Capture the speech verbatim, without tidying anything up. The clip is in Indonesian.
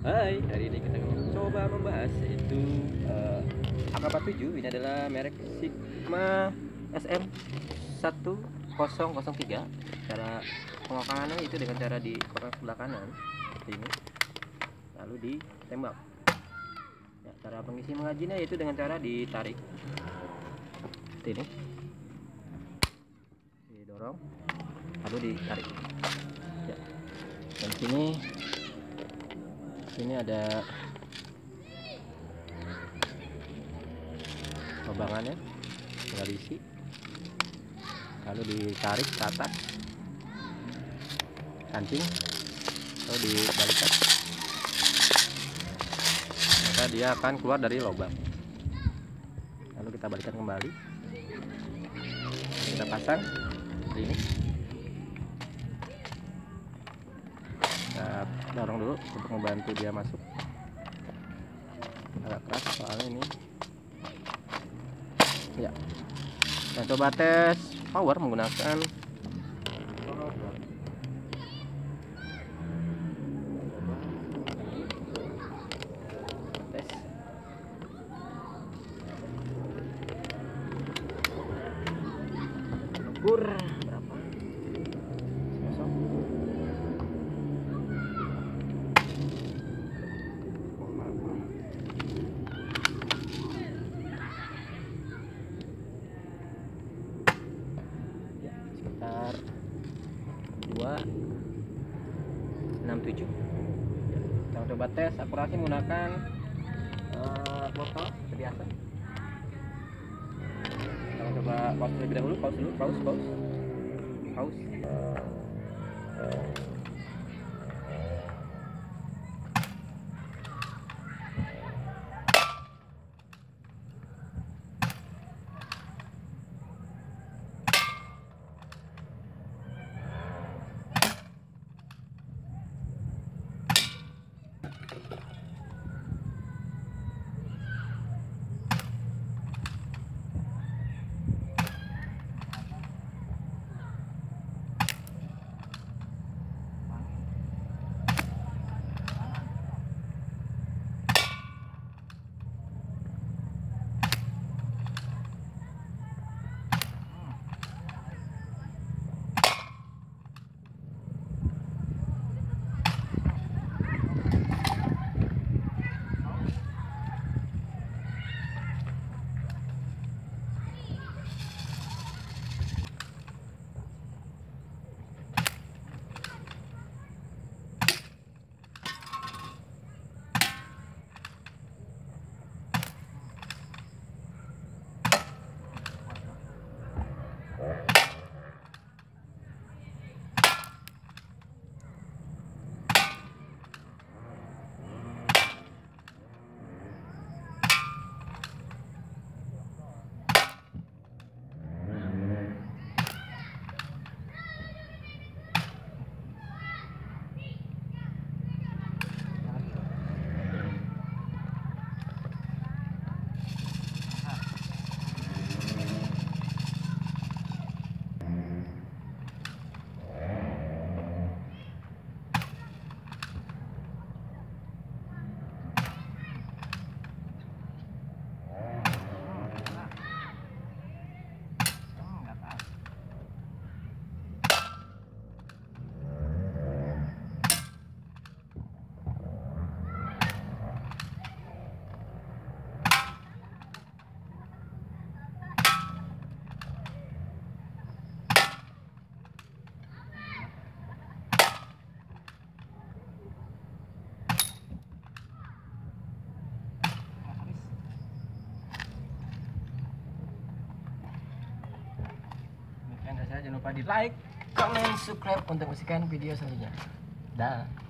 Hai, hari ini kita coba membahas yaitu uh, A K tujuh. Ini adalah merek Sigma S M satu nol nol tiga. Cara pengokangannya itu dengan cara dikotak sebelah kanan seperti ini, lalu ditembak. Ya, cara pengisi mengajinya yaitu dengan cara ditarik seperti ini, didorong lalu ditarik. Ya, dan sini sini ada lubangannya, tinggal diisi lalu ditarik ke atas, kancing lalu dibalikkan, maka dia akan keluar dari lubang. Lalu kita balikkan kembali, kita pasang seperti ini. Kita dorong dulu untuk membantu dia masuk, agak keras soalnya ini ya. Nah, coba tes power menggunakan tes ukur berapa kosong. Sekitar dua enam tujuh. Kita coba tes akurasi menggunakan uh, botol seperti biasa. Kita coba pause terlebih dahulu, pause dulu, pause, pause, pause. Jangan lupa di like, comment, subscribe untuk menyaksikan video selanjutnya. Dah.